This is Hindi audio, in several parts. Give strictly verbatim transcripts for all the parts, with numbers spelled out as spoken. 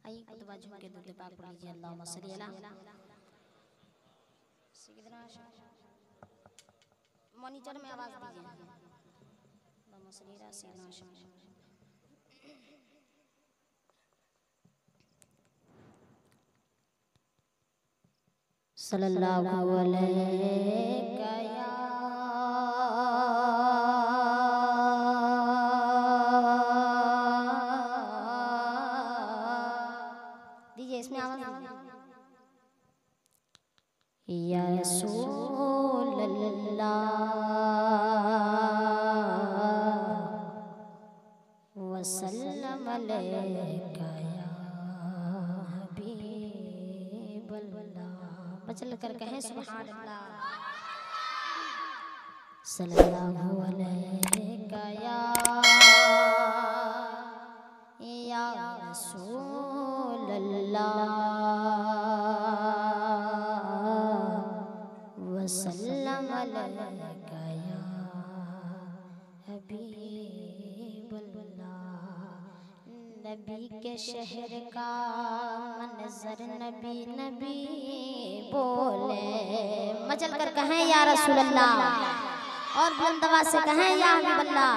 आइए खुतबा झुक के दुरूद पाक पढ़ लीजिए। अल्लाहुम्मा सल्ली अला सय्यिदना मॉनिटर में आवाज दीजिए। अल्लाहुम्मा सल्ली अला सय्यिदना सल्लल्लाहु अलैहि या दीजिए इसमें आवाज या रसूल अल्लाह वसल्लम अलैका या हबीब अल्लाह। बचल कर कहें सुभान अल्लाह। सल्लल्लाहु अलैका या या रसूल अल्लाह वसल्लम अलैका या हबीब अल्लाह। नबी के शहर का मंजर नबी नबी बोले। मचल कर कहें या रसूल अल्लाह और बुलंद आवाज से कहें या हबीब अल्लाह।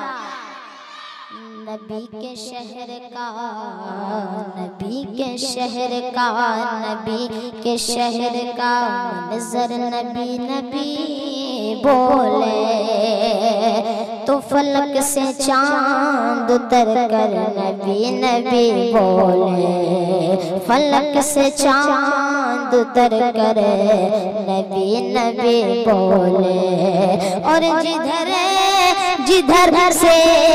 नबी के शहर का नबी के शहर का नबी के शहर का मंजर नबी नबी बोले तो फलक से चांद उतर कर नबी नबी बोले। फलक से चांद उतर कर नबी नबी बोले। और जिधर जिधर से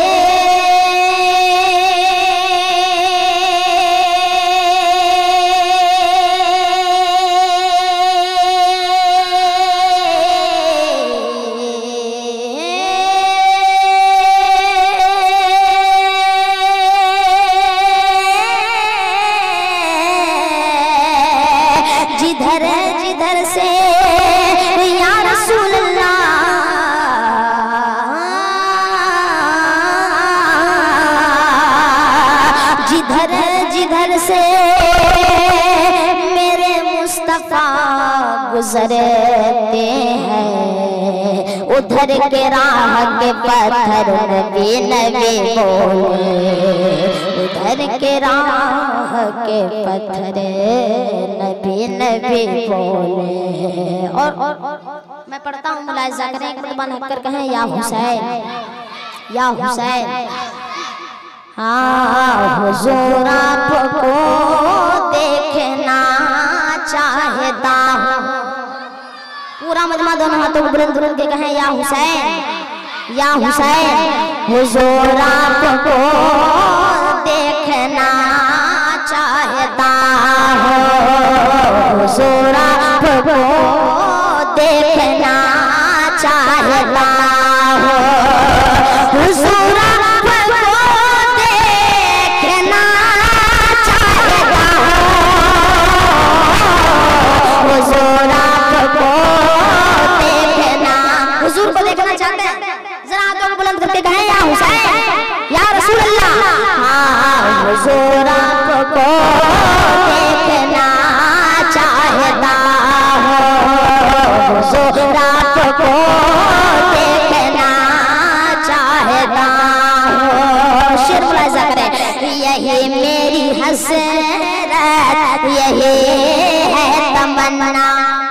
जिधर जिधर से या रसूल अल्लाह जिधर जिधर से मेरे मुस्तफा गुजरते हैं उधर के राह के पत्थर नबी नबी बोले। उधर के राह के पत्थर नबी नबी बोले। और, और, और मैं पढ़ता हूँ मुलाहिजा करें। एक बार हक कर कहें या हुसैन या हुसैन। हाँ हुजूर आपको देखना चाहता हूँ। पूरा मजमा दोनों हाथों को बुलंद बुलंद के कहें या हुसैन या हुसैन। हुजूर आपको देखना चाहता हूँ। हुजूर आपको देखना चाहता हूँ। हुजूर आपको देखना चाहता हूँ। हुजूर आपको देखना हुजूर को देखना चाहते हैं। जरा हाथों को बुलंद करके कहें या हुसैन या रसूल अल्लाह। हाँ हुजूर आपको देखना चाहता हूँ। हुजूर आपको देखना चाहता हूँ। शेर मुलाहिजा करें। यही मेरी हसरत यही है तमन्ना।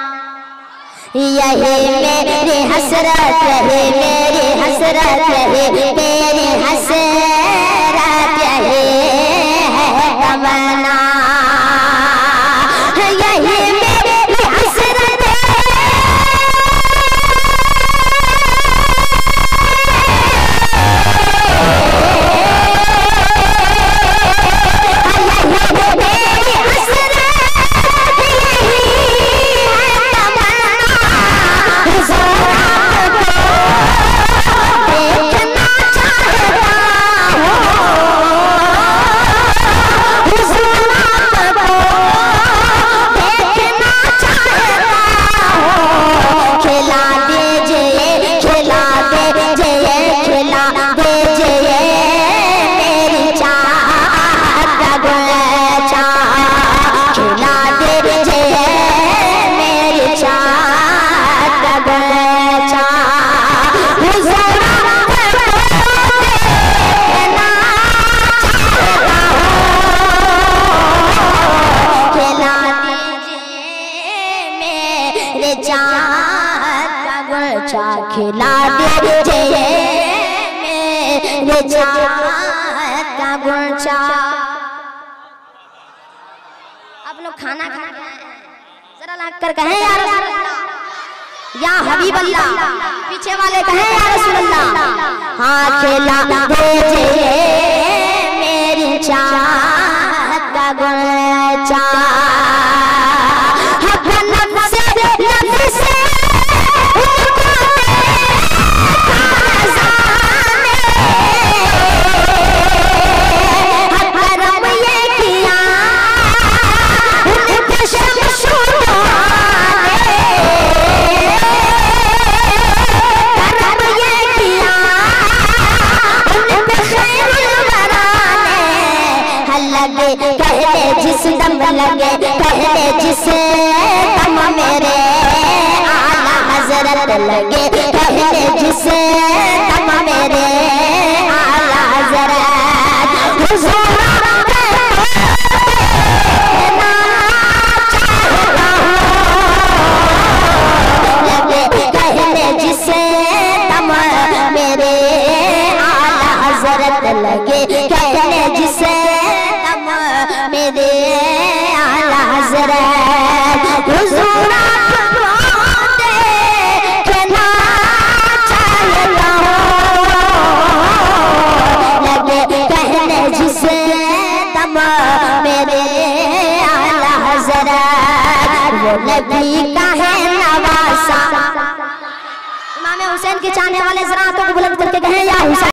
यही मेरी हसरत यही मेरी हसरत यही मेरी हसरत यही है तमन्ना। यही मेरी हसरत देखना चाहता खिला दीजिए मेरे चाहत का गुलचा। आप लोग खाना खा रहे हैं, जरा लाग कर कहें या रसूल अल्लाह, या हबीब अल्लाह। पीछे वाले कहें या रसूल अल्लाह। हाँ खिला दीजिए मेरी चाहत का गुलचा। कहने जिस दम लगे कहने जिसे दम मेरे आला हजरत लगे कहने जिसे दम मेरे आला हजरत हुजूर लगे कहने जिसे दम मेरे आला हजरत लगे कहने जिसे मेरे आला हज़रत हुज़ूर आपको देखना चाहता हूँ। लगे कहने जिसे दम मेरे आला हज़रत वो नबी का है नवासा। इमाम हुसैन के चाहने वाले ज़रा हाथों को बुलंद करके कहें या हुसैन।